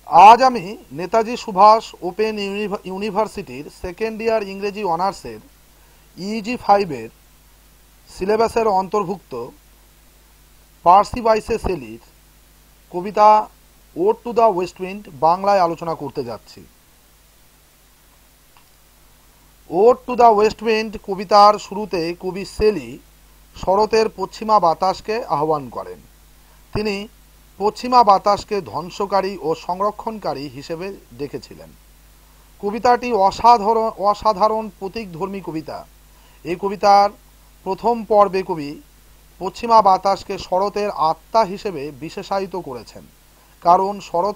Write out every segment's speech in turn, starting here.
আজ আমি নেতাজি সুভাষ ওপেন ইউনিভার্সিটির সেকেন্ড ইয়ার ইংরেজি অনার্সের ইজি ফাইভের সিলেবাসের অন্তর্ভুক্ত পার্সি বাইসে শেলির কবিতা ode to the west wind বাংলায় আলোচনা করতে যাচ্ছি। Ode to the west wind কবিতার শুরুতে কবি শেলি শরতের পশ্চিমা বাতাসকে আহ্বান করেন। তিনি পশ্চিমা বাতাসকে ধ্বংসকারী ও সংরক্ষণকারী হিসেবে দেখেছিলেন। কবিতাটি অসাধারণ প্রতীকধর্মী কবিতা। এই কবিতার প্রথম পর্বে কবি পশ্চিমা বাতাসকে শরতের আত্মা হিসেবে বিশেষায়িত করেছেন, কারণ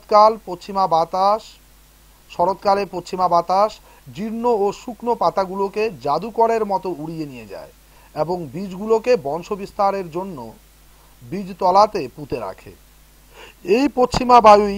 শরৎকালে পশ্চিমা বাতাস জীর্ণ ও শুকনো পাতাগুলোকে জাদুকরের মতো উড়িয়ে নিয়ে যায় এবং বীজগুলোকে বংশবিস্তারের জন্য বীজতলাতে পুঁতে রাখে। এই পশ্চিমা বায়ুই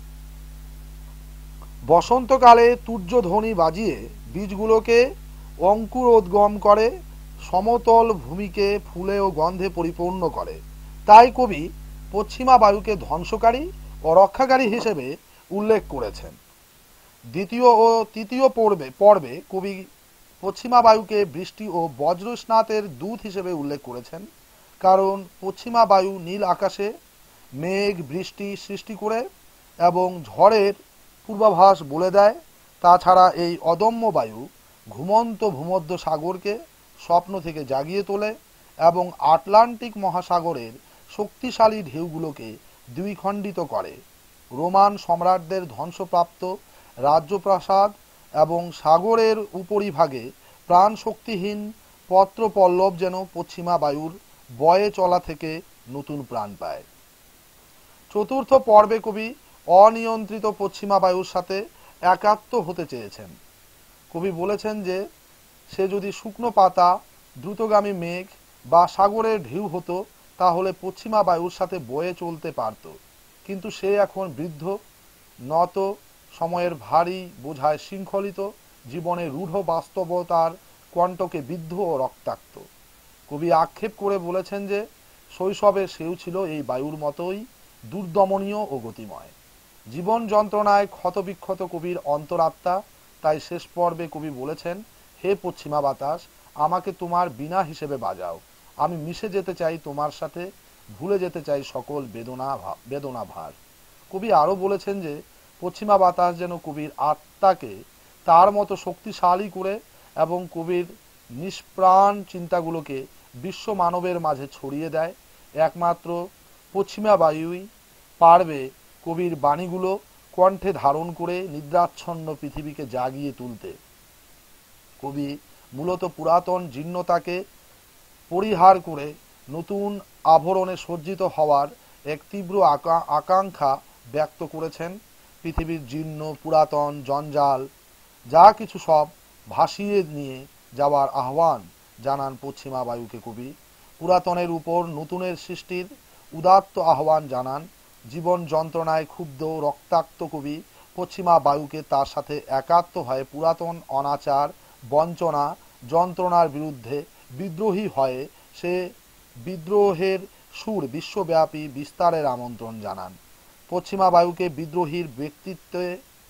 বসন্তকালে তুর্যধ্বনি বাজিয়ে বীজগুলোকে অঙ্কুরোদ্গম করে, সমতল ভূমিকে ফুলে ও গন্ধে পরিপূর্ণ করে। তাই কবি পশ্চিমা বায়ুকে ধ্বংসকারী ও রক্ষাকারী হিসেবে উল্লেখ করেছেন। দ্বিতীয় ও তৃতীয় পর্বে কবি পশ্চিমা বায়ুকে বৃষ্টি ও বজ্রস্নাতের দূত হিসেবে উল্লেখ করেছেন, কারণ পশ্চিমা বায়ু নীল আকাশে মেঘ বৃষ্টি সৃষ্টি করে এবং ঝড়ের পূর্বাভাস বলে দেয়। তাছাড়া এই অদম্য বায়ু ঘুমন্ত ভূমধ্য সাগরকে স্বপ্ন থেকে জাগিয়ে তোলে এবং আটলান্টিক মহাসাগরের শক্তিশালী ঢেউগুলোকে দ্বিখণ্ডিত করে। রোমান সম্রাটদের ধ্বংসপ্রাপ্ত রাজ্যপ্রাসাদ এবং সাগরের উপরিভাগে প্রাণ শক্তিহীন পত্রপল্লব যেন পশ্চিমা বায়ুর বয়ে চলা থেকে নতুন প্রাণ পায়। চতুর্থ পর্বে কবি অনিয়ন্ত্রিত পশ্চিমা বায়ুর সাথে একাত্ম হতে চেয়েছেন। কবি বলেছেন যে সে যদি শুকনো পাতা, দ্রুতগামী মেঘ বা সাগরের ঢেউ হতো তাহলে পশ্চিমা বায়ুর সাথে বয়ে চলতে পারত, কিন্তু সে এখন বৃদ্ধ, নত, সময়ের ভারী বোঝায় শৃঙ্খলিত, জীবনের রূঢ় বাস্তবতার কণ্টকে বিদ্ধ ও রক্তাক্ত। কবি আক্ষেপ করে বলেছেন যে শৈশবে সেও ছিল এই বায়ুর মতোই দুর্দমনীয় ও গতিময়। জীবন যন্ত্রণায় ক্ষতবিক্ষত কবির অন্তরাত্মা। তাই শেষ পর্বে কবি বলেছেন, হে পশ্চিমা বাতাস, আমাকে তোমার বীণা হিসেবে বাজাও। আমি মিশে যেতে চাই তোমার সাথে, ভুলে যেতে চাই সকল বেদনা ভার। কবি আরো বলেছেন যে পশ্চিমা বাতাস যেন কবির আত্মাকে তার মতো শক্তিশালী করে এবং কবির নিষ্প্রাণ চিন্তাগুলোকে বিশ্ব মানবের মাঝে ছড়িয়ে দেয়। একমাত্র পশ্চিমা বায়ুই পারবে কবির বাণীগুলো কণ্ঠে ধারণ করে নিদ্রাচ্ছন্ন পৃথিবীকে জাগিয়ে তুলতে। কবি মূলত পুরাতন জীর্ণতাকে পরিহার করে নতুন আভরণে সজ্জিত হওয়ার এক তীব্র আকাঙ্ক্ষা ব্যক্ত করেছেন। পৃথিবীর জীর্ণ পুরাতন জঞ্জাল যা কিছু সব ভাসিয়ে নিয়ে যাওয়ার আহ্বান জানান পশ্চিমা বায়ুকে কবি। পুরাতনের উপর নতুনের সৃষ্টির উদাত্ত আহ্বান জানান। জীবন যন্ত্রণায় ক্ষুব্ধ রক্তাক্ত কবি পশ্চিমা বায়ুকে তার সাথে একাত্ম হয়ে পুরাতন অনাচার, বঞ্চনা, যন্ত্রণার বিরুদ্ধে বিদ্রোহী হয়ে সে বিদ্রোহের সুর বিশ্বব্যাপী বিস্তারের আমন্ত্রণ জানান। পশ্চিমা বায়ুকে বিদ্রোহীর ব্যক্তিত্বে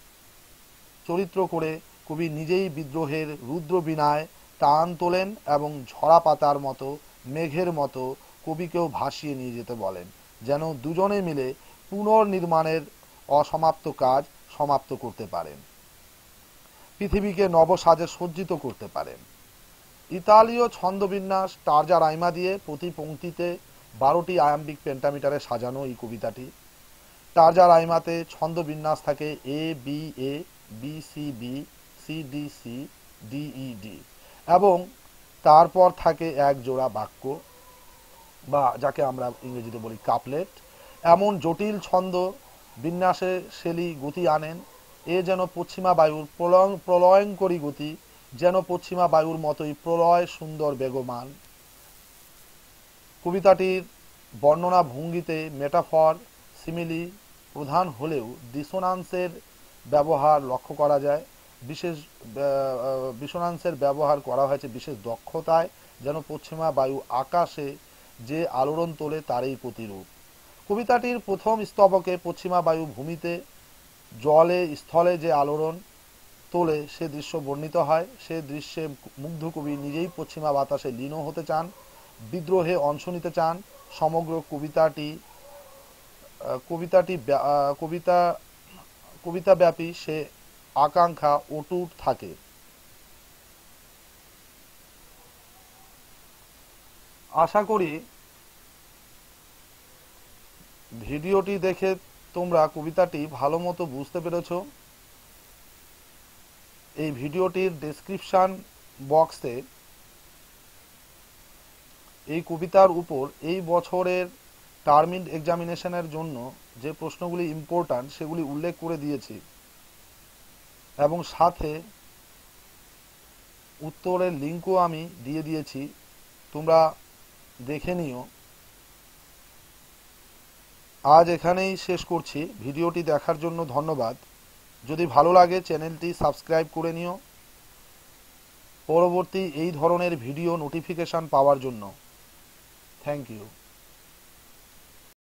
চরিত্র করে কবি নিজেই বিদ্রোহের রুদ্রবীণায় টান তোলেন এবং ঝরা পাতার মতো, মেঘের মতো কবিকেও ভাসিয়ে নিয়ে যেতে বলেন, যেন দুজনে মিলে পুনর্নির্মাণের অসমাপ্ত কাজ সমাপ্ত করতে পারেন, পৃথিবীকে নবসাজে সজ্জিত করতে পারেন। ইতালীয় ছন্দবিন্যাস টারজা রাইমা দিয়ে প্রতি পংক্তিতে 12টি আয়াম্বিক পেন্টামিটারে সাজানো এই কবিতাটি। টারজা রাইমাতে ছন্দবিন্যাস থাকে A B A, B C B, C D C, D E D এবং তারপর থাকে এক জোড়া বাক্য বা যাকে আমরা ইংরেজিতে বলি কাপলেট। এমন জটিল ছন্দ বিন্যাসে শেলি গতি আনেন। এ যেন পশ্চিমা বায়ুর প্রলয়ঙ্করী গতি, যেন পশ্চিমা বায়ুর মতোই প্রলয় সুন্দর বেগমান। কবিতাটির বর্ণনা ভঙ্গিতে মেটাফর, সিমিলি প্রধান হলেও ডিসোনান্সের ব্যবহার লক্ষ্য করা যায়। ডিসোনান্সের ব্যবহার করা হয়েছে বিশেষ দক্ষতায়, যেন পশ্চিমা বায়ু আকাশে যে আলোড়ন তোলে তারই প্রতিরূপ। কবিতাটির প্রথম স্তবকে পশ্চিমা বায়ু ভূমিতে জলে স্থলে যে আলোড়ন তোলে সে দৃশ্য বর্ণিত হয়। সে দৃশ্যে মুগ্ধ কবি নিজেই পশ্চিমা বাতাসে লীন হতে চান, বিদ্রোহে অংশ নিতে চান। সমগ্র কবিতা ব্যাপী সে আকাঙ্ক্ষা অটুট থাকে। আশা করি ভিডিওটি দেখে তোমরা কবিতাটি ভালো মতো বুঝতে পেরেছ। এই ভিডিওটির ডেসক্রিপশন বক্সে এই কবিতার উপর এই বছরের টার্মিন এক্সামিনেশনের জন্য যে প্রশ্নগুলি ইম্পর্ট্যান্ট সেগুলি উল্লেখ করে দিয়েছি, এবং সাথে উত্তরের লিঙ্কও আমি দিয়ে দিয়েছি, তোমরা দেখে নিও। আজ এখানেই শেষ করছি। ভিডিওটি দেখার জন্য ধন্যবাদ। যদি ভালো লাগে চ্যানেলটি সাবস্ক্রাইব করে নিও পরবর্তী এই ধরনের ভিডিও নোটিফিকেশন পাওয়ার জন্য। Thank you.